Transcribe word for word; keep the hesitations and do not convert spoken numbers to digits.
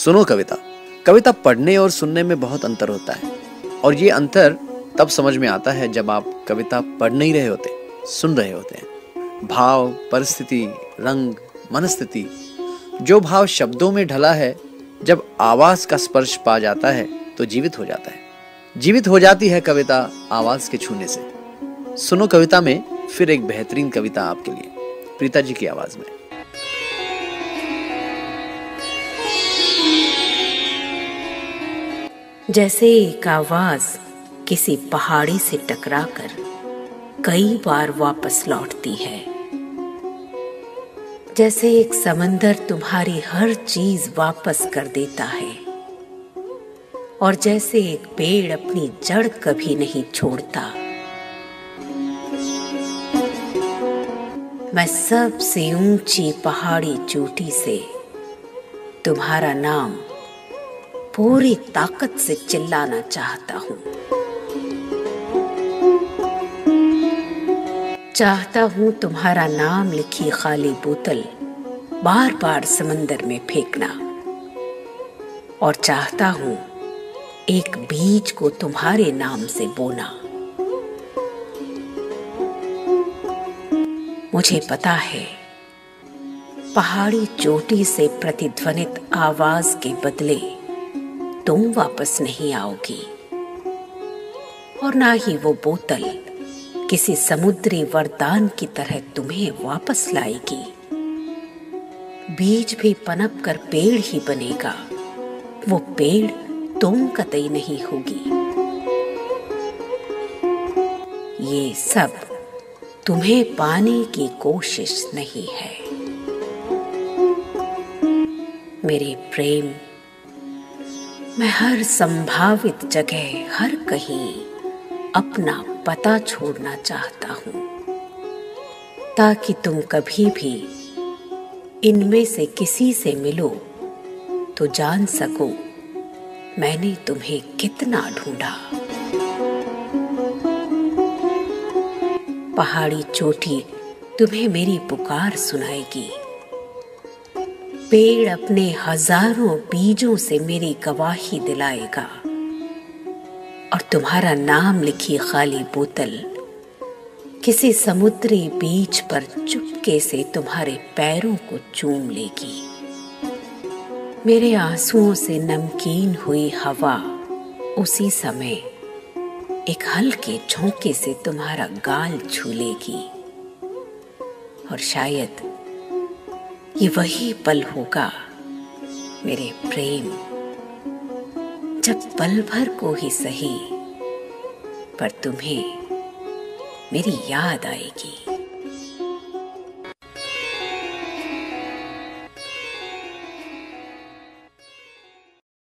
सुनो कविता। कविता पढ़ने और सुनने में बहुत अंतर होता है, और ये अंतर तब समझ में आता है जब आप कविता पढ़ नहीं रहे होते, सुन रहे होते हैं। भाव, परिस्थिति, रंग, मनस्थिति, जो भाव शब्दों में ढला है, जब आवाज का स्पर्श पा जाता है तो जीवित हो जाता है। जीवित हो जाती है कविता आवाज के छूने से। सुनो कविता में फिर एक बेहतरीन कविता आपके लिए, प्रीता जी की आवाज में। जैसे एक आवाज किसी पहाड़ी से टकराकर कई बार वापस लौटती है, जैसे एक समंदर तुम्हारी हर चीज वापस कर देता है, और जैसे एक पेड़ अपनी जड़ कभी नहीं छोड़ता, मैं सबसे ऊंची पहाड़ी चोटी से तुम्हारा नाम पूरी ताकत से चिल्लाना चाहता हूं। चाहता हूं तुम्हारा नाम लिखी खाली बोतल बार बार समंदर में फेंकना, और चाहता हूं एक बीज को तुम्हारे नाम से बोना। मुझे पता है पहाड़ी चोटी से प्रतिध्वनित आवाज के बदले तुम वापस नहीं आओगी, और ना ही वो बोतल किसी समुद्री वरदान की तरह तुम्हें वापस लाएगी। बीज भी पनप कर पेड़ ही बनेगा, वो पेड़ तुम कतई नहीं होगी। ये सब तुम्हें पाने की कोशिश नहीं है। मेरे प्रेम, मैं हर संभावित जगह, हर कहीं अपना पता छोड़ना चाहता हूं, ताकि तुम कभी भी इनमें से किसी से मिलो तो जान सको मैंने तुम्हें कितना ढूंढा। पहाड़ी चोटी तुम्हें मेरी पुकार सुनाएगी, पेड़ अपने हजारों बीजों से मेरी गवाही दिलाएगा, और तुम्हारा नाम लिखी खाली बोतल किसी समुद्री बीच पर चुपके से तुम्हारे पैरों को चूम लेगी। मेरे आंसुओं से नमकीन हुई हवा उसी समय एक हल्के झोंके से तुम्हारा गाल छू लेगी, और शायद ये वही पल होगा मेरे प्रेम, जब पल भर को ही सही पर तुम्हें मेरी याद आएगी।